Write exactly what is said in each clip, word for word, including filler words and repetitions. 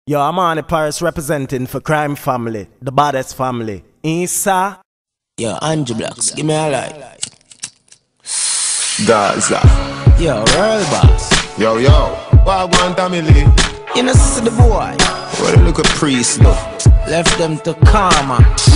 Yo, I'm on the Paris representing for Crime Family, the baddest family. Isa. Yo, Angie Blocks, give me a light. Gaza. Yo, Royal Boss. Yo, yo. Wagwan family. You know, see the boy. What a look at priest, look. Left them to karma.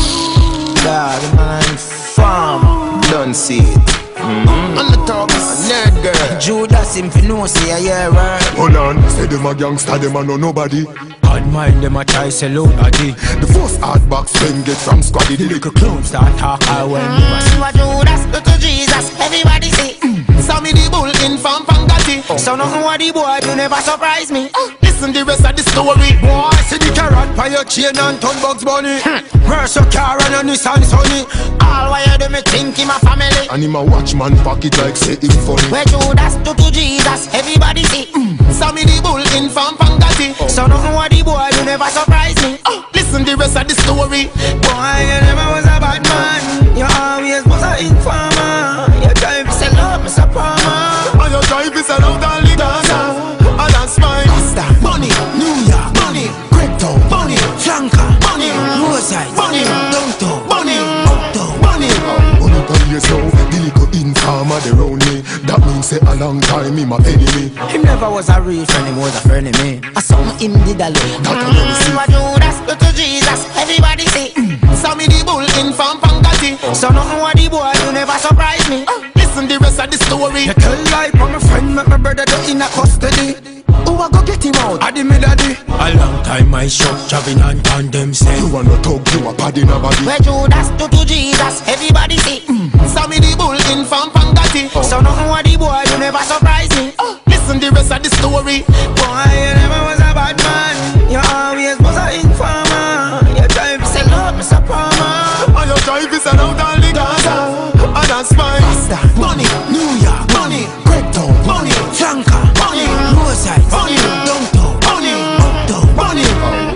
Dog, the man farm. Don't see it. Mm-hmm. On the top, nerd girl. Judas him fi know say a yeah right. Hold on, say them a gangster, them a know nobody. Bad mind them a try sell out daddy. The first hard box them get from squaddy. The little clowns start talk I when you a see. What Judas do to Jesus, everybody see. Sammy the bull in from Pangati. So nothing what the boy do never surprise me. Listen the rest of the story. Boy, see the carrot by your chain and ton Bugs Bunny. Where's your car and your Nissan Sunny? All why you do me think him a family. And him a watch man pocket like say him funny. Where Judas do to Jesus, everybody see. Sammy the bull in from Pangati. So nothing what the boy do never surprise me. Listen the rest of the story. Boy, you never was a bad man. You always was a informer. Your drive is a love, Mister Palmer. And your drive is around all the Gaza. And that's mine. Costa, money, New York, money, crypto, money, flanker, money, roadside, money, downtown, money, uptown, money. On the time you so, the little informer they round me. That means say a long time him a enemy. Him never was a real friend, him was a friend of me. I saw him did a lot. That I never see. What Judas do to Jesus, everybody see. Sammy the bull in from Pangati. So nothing what the boy do never surprise me. Listen the rest of the story. You tell life on my friend, make my brother do in a custody. Who a go get him out? I the me daddy. A long time I shot Javin and on them say. You wanna talk, you a pad in a body. Where Judas do to Jesus, everybody see. Sammy the bull in from Pangati. So nothing what the boy do never surprise me. Listen the rest of the story. Boy, you never was a bad man. You always was a informer. Your drive is a love, Mister Palmer. And your drive is around all the Gaza. And that's mine. Costa, money, New York, money, crypto, money, flanker, money, roadside, money, downtown, money, uptown, money.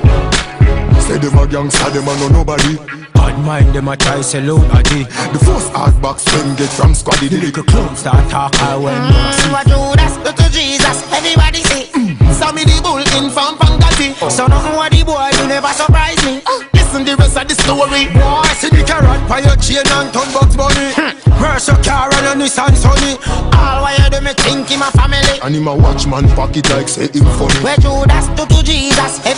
Say them a gangster, them a know nobody. Bad mind them a try sell out daddy. The first hard box them get from squaddy. The little clowns start talk I when you a see. What Judas do to Jesus, everybody see. Sammy the bull in from Pangati. So nothing what the boy do never surprise me. Listen the rest of the story. Boy, see the carrot by your chain and ton Bugs Bunny. Where's your car and your Nissan Sunny? All why you do me think him a family. And him a watch man pocket like say him funny. Where Judas do to Jesus,